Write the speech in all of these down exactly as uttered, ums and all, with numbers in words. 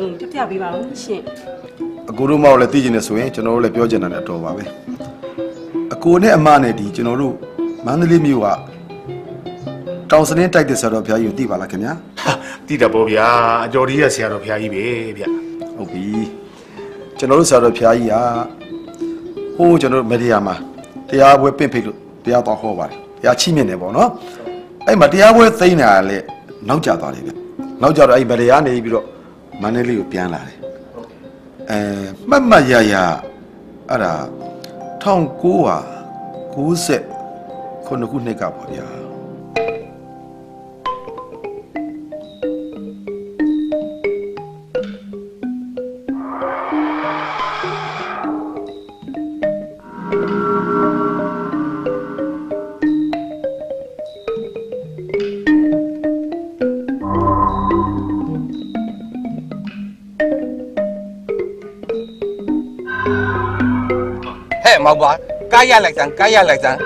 ပြပြပေးပါဦးရှင်အခုတို့မောက်လည်းသိကျင်နေဆိုရင်ကျွန်တော်တို့လည်းပြောချင်တာလည်းအတော်ပါပဲအကိုနဲ့အမနဲ့ဒီကျွန်တော်တို့မန္တလေးမြို့ကတောင်စနင်းတိုက်တဲ့ဆရာတော်ဘုရားကြီးကိုသိပါလားခင်ဗျာသိတယ်ပေါ့ဗျာအကျော်ကြီးရဲ့ဆရာတော်ဘုရားကြီးပဲဗျဟုတ်ပြီကျွန်တော်တို့ဆရာတော်ဘုရားကြီးကဟိုးကျွန်တော်တို့မဒီယာမှာတရားပွဲပင့်ဖိတ်လို့တရားတော်ဟောပါတယ်တရားချိမြင့်နေပေါ့နော်အဲ့မှာတရားပွဲသိမ်းတာလည်းနောက်ကျသွားတယ်ဗျနောက်ကျတော့အဲ့မဒီယာနေပြီးတော့မန္တလေးကိုပြန်လာတယ်အဲမှတ်မှတ်ရရအဲ့ဒါ၁၉၉ခုနှစ်ကပေါ့ဗျာမောက်ပါကားရလိုက်စမ်းကားရလိုက်စမ်း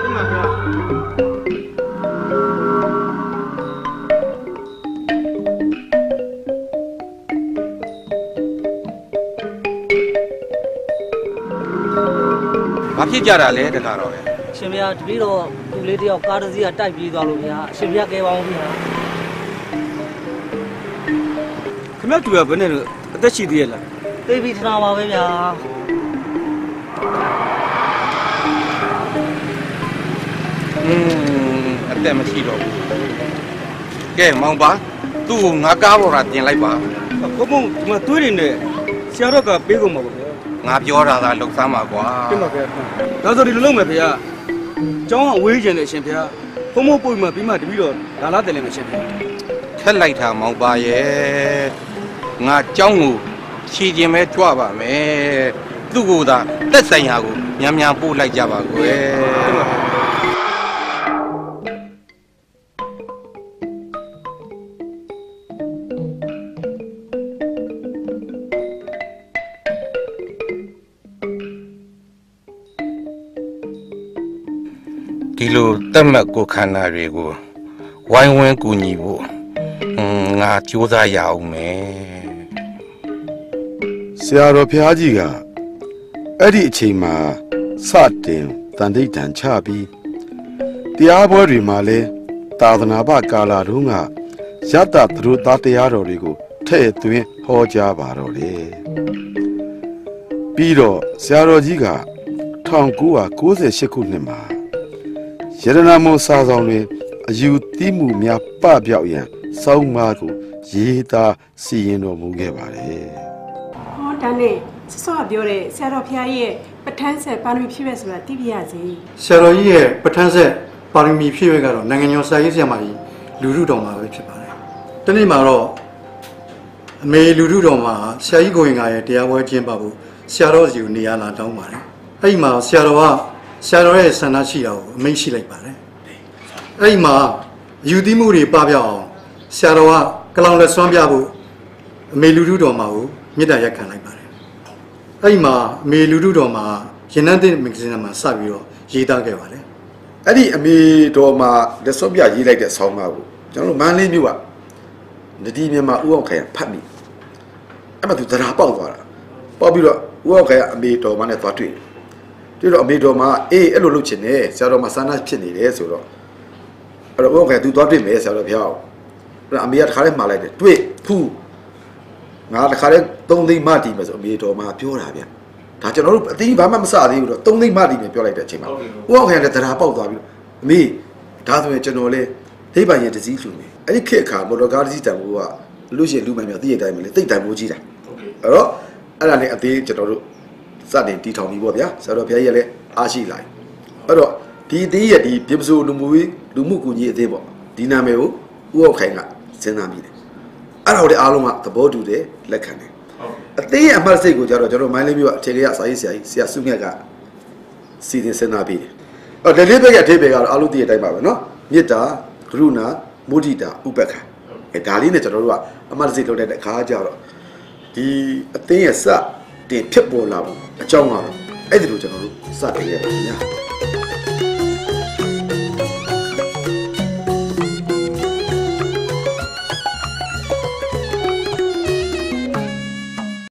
ဘာဖြစ်ကြတာလဲတခါတော့လေရှင်ဗျာတပည့်တော်သူလေးတယောက်ကားတစ်စီးကတိုက်ပြေးသွားလို့ဗျာရှင်ဗျာကဲပါဦးဗျာခင်ဗျာတူရဘယ်နဲ့လို့အသက်ရှိသေးရလားသိပြီထနာပါပဲဗျာอืมအသက်မရှိတော့ဘူးကဲမောင်ပါသူ့ကိုငါကားပေါ်တာတင်လိုက်ပါကိုမုံဒီမှာသွေးနေတယ်ဆရာတော်ကပေးကုန်မှာပေါ့ဗျာငါပြောတာသာလှုပ်ဆမ်းပါကွာတင်ပါဗျာဒါဆိုဒီလိုလုပ်မယ်ဗျာကျောင်းကဝေးကျင်တဲ့အရှင်ဗျာဘုံမပုတ်မှပြီးမှတပြီးတော့လာလာတယ်လည်းမရှင်ဗျာထက်လိုက်တာမောင်ပါရဲ့ငါကျောင်းကိုခြေကျင်ပဲကြွပါမယ်သူ့ကိုသာသက်ဆိုင်ရာကိုမြန်မြန်ပို့လိုက်ကြပါကွယ်ဒီလိုတတ်မှတ်ကိုခန္ဓာတွေကိုဝိုင်းဝန်းကူညီဖို့ငါကြိုးစားရအောင်မယ်ဆရာတော်ဘုရားကြီးကအဲ့ဒီအချိန်မှာစတင်တန်တိတ်တန်ချပြီးတရားပွဲတွေမှာလဲသာသနာ့ဘကာလာတုန်းကရတ္တသူတို့သားတရားတော်တွေကိုထဲ့သွင်းဟောကြားပါတော့လေပြီးတော့ဆရာတော်ကြီးက၁၉၉၈ခုနှစ်မှာရတနာမုံစာဆောင်တွင်အယူတိမှုများပပြောက်ရန်စောင်းမကိုရေးသားစီရင်တော်မူခဲ့ပါတယ်ဟောဒါနဲ့ဆဆောကပြောတဲ့ဆရာတော်ဘုရားကြီးရဲ့ပဋ္ဌာန်းဆက်ပါရမီဖြည့်ပဲဆိုတာသိပြရစီဆရာတော်ကြီးရဲ့ပဋ္ဌာန်းဆက်ပါရမီဖြည့်ပဲကတော့နိုင်ငံကျော်စာရေးဆရာမကြီးလူထုတော်မှာပဲဖြစ်ပါတယ်တနေ့မှာတော့အမေလူထုတော်မှာဆရာကြီးကိုရင်ကရဲ့တရားပွဲကျင်းပဖို့ဆရာတော်စီကိုနေရာလာတောင်းပါတယ်အဲ့ဒီမှာဆရာတော်ကဆရာတော်ရဲ့ဆန္ဒရှိတာကိုအမိန့်ရှိလိုက်ပါတယ်အဲ့ဒီမှာယူသီးမှုတွေပပျောက်အောင်ဆရာတော်ကကလောင်လက်စွမ်းပြဖို့အမေလူထုတော်မှာကိုမေတ္တာရက်ခံလိုက်ပါတယ်အဲ့ဒီမှာအမေလူထုတော်မှာရင်နှန်းတဲ့မဂ္ဂဇင်းမှာစပြီးတော့ရေးသားခဲ့ပါတယ်အဲ့ဒီအမေတော်မှာလက်စွမ်းပြရေးလိုက်တဲ့ဆောင်းပါးကိုကျွန်တော်တို့မန္တလေးမြို့ကနဒီမြန်မာဦးအောင်ခိုင်ဖတ်မိအဲ့မှာသူတရားပေါက်သွားတာပေါက်ပြီးတော့ဦးအောင်ခိုင်ကအမေတော်မှာနဲ့သွားတွေ့တွေ့တော့အမေတော်မှာအေးအဲ့လိုလုပ်ချင်တယ်ဆရာတော်မှာစာနာဖြစ်နေတယ်ဆိုတော့အဲ့တော့ဦးအောင်ခိုင်သူသွားတွေ့မယ်ဆရာတော်ဖျောက်အဲ့အမေကတခါလေးမှားလိုက်တယ်တွေ့ဖူးငါတခါလေးသုံးသိန်းမတီးမယ်ဆိုအမေတော်မှာပြောတာဗျဒါကျွန်တော်တို့အသေးဘာမှမစသေးဘူးတော့သုံးသိန်းမတီးမယ်ပြောလိုက်တဲ့အချိန်မှာဦးအောင်ခိုင်လည်းတရားပေါက်သွားပြီးတော့အမေဒါဆိုရင်ကျွန်တော်လည်းဒိဗ္ဗံရဲ့တစည်းလှူနေအဲ့ဒီခေတ်အခါမော်တော်ကားတစည်းတန်ဖိုးကလူရှိလူမှန်များသိရတိုင်းမလဲတိတ်တန်ဖိုးကြီးတာအဲ့တော့အဲ့ဒါနဲ့အသေးကျွန်တော်တို့စတင်တီထောင်ပြီးပေါ့ဗျာဆရာတော်ဘုရားကြီးလည်းအားရှိလာအဲ့တော့ဒီအသေးရဲ့ဒီပြပစိုးလူမှုလူမှုကူညီအသေးပေါ့ဒီနာမည်ကိုဦးအောင်ခိုင်ကစဉ်းစားမိတယ်အဲ့ဒါကိုလည်းအားလုံးကသဘောတူတယ်လက်ခံတယ်အသေးရဲ့အမှတ်စိတ်ကိုကြတော့ကျွန်တော်မိုင်းလေးမျိုးကအထင်ကြီးအစာရေးဆရာကြီးဆရာစုမြတ်ကစီစဉ်စဉ်းစားပြီးတယ်အဲ့ဒါလေးဘက်ရဲ့အထိပ္ပယ်ကတော့အားလုံးသိတဲ့အတိုင်းပါပဲနော်မေတ္တာကရုဏာမုဒိတာဥပက္ခအဲဒါလေးနဲ့ကျွန်တော်တို့ကအမှတ်စိတ်လုပ်တဲ့အခါကျတော့ဒီအသေးရဲ့စတင်ဖြစ်ပေါ်လာဖို့အကြောင်းကတော့အဲ့ဒီလိုကျွန်တော်တို့စတင်ရပါခင်ဗျာ